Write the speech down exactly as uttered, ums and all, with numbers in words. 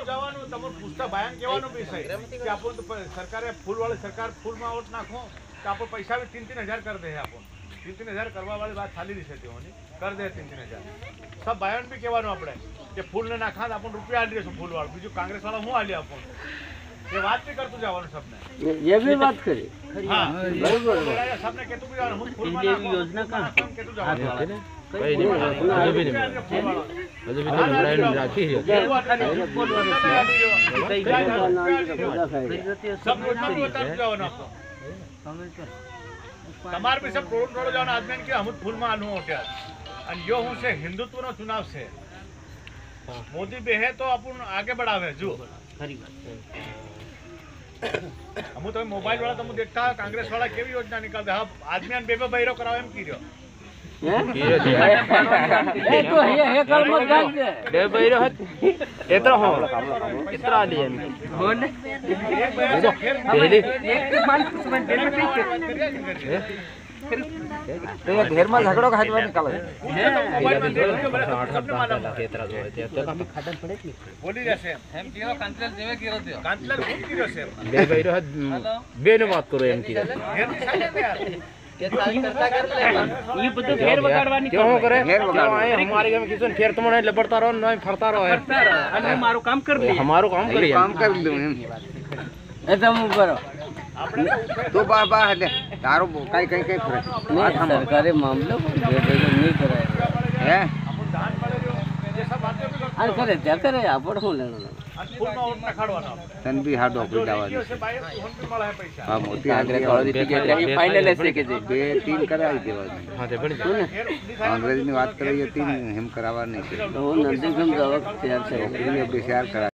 જવાનું તમને પૂછતા બાયાને કહેવાનું બી છે કે આપણને તો સરકારે ફૂલ વાળી સરકાર ફૂલમાં વોટ નાખો તો આપણે પૈસા બી તીન તીન હજાર કરી દે આપણને તીન તીન હજાર કરવા વાળી વાત ખાલી રહી છે તેઓની કરી દે તીન તીન હજાર સબ બાયાને બી કહેવાનું આપણે કે ફૂલને નાખા તો આપણને રૂપિયા આલી દેશું ફૂલ વાળું બીજું કોંગ્રેસ વાળા હું આલી આપણને એ વાત બી કરતું જવાનું સબને ये भी बात करी હા बरोबर સબને કહેતું બી જવાનું હું ફૂલમાં નાખું યોજના કામ કહેતું જવાનું કઈ નહીં હજુ બી નહીં હજુ બી તો લાઈન રાખી છે તમારે બી સબ ટોળો ટોળો જવાના આદમી કે અમુક ફૂલમાં આનું હોટ્યા અને યો હું છે હિન્દુત્વનો ચુનાવ છે મોદી બેહે તો આપણું આગે बढ़ावे જો खरी बात અમુ તમે મોબાઈલ વાળા તમે દેખતા કોંગ્રેસ વાળા કેવી યોજના નીકળતા હા આદમી બે બે બૈરો કરાવે એમ કીધો કીરો છે એ તો હે હે કલ મત ગાજ દે બે બૈરો હત એતરો હો એતરા લી એમ બોલ એક બૈરો ખેલ પહેલી एक मान कुछ તો ઘેર માં ઝઘડો ખાઈ દવા નિકાલે મોબાઈલ માં દેખજો બરાબર સબને માલूम है એતરા જો તે તો કામ ખાડન પડે કે બોલી જશે એમ કીધો કાંતલેલ જેવે કીધો તે કાંતલેલ શું કીધો છે બે બૈરો હત બે ને વાત કરો એમ કીધો એની સાથે ને યાર ये બધું ઘેર વગાડવાની ક્યો હું કરે ઘેર વગાડવા હમારે ગામ કિશન ફેર તમને લબડતા રહો ને ફરતા રહો અને મારું કામ કરી દે હમારું કામ કરી કામ કરી દઉં એમ એ તમ કરો તો બા બા એટલે તારો કઈ કઈ કઈ ફરક સરકારી મામલો નહીં કરાય હે આપણું દાન મળે જો જે સબ વાતો બી અને કરે ત્યાં કરે આપણે શું લેવાનું અને ફૂલમાં ઓટ નખાડવાનો તન બી હાડો આપી જો દેવાનું છે ભાઈ ફોન પે મળે પૈસા હા મોટી આંગળે થોડી ટિકિટ ફાઇનલ હશે કે જે બે ટીમ કરાવી દેવાની હા તે બની અંગ્રેજીની વાત કરીએ તીન હિમ કરાવવા નહીં તો નંદી ગમ જવાબ તૈયાર છે એ બે શેર કરા